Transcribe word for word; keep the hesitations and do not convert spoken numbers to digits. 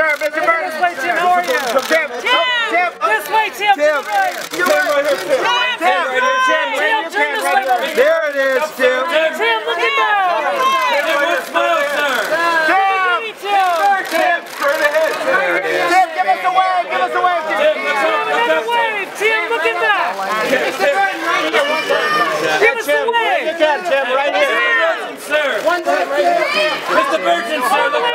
Mister Burton. This way, Tim. How are you? Tim. Tim. This way, Tim. Tim. Tim. Tim right here, Tim. Tim right here, Tim. Tim, turn this way. There it is, Tim. Tim, look at that. Smile, sir. Tim. Tim. Straight ahead. Tim, give us a wave. Give us a wave, Tim. Tim, another wave. Tim, look at that. Mister Burton right here. Give us a wave. Look at Tim right here. Sir. Mister Burton, sir. Look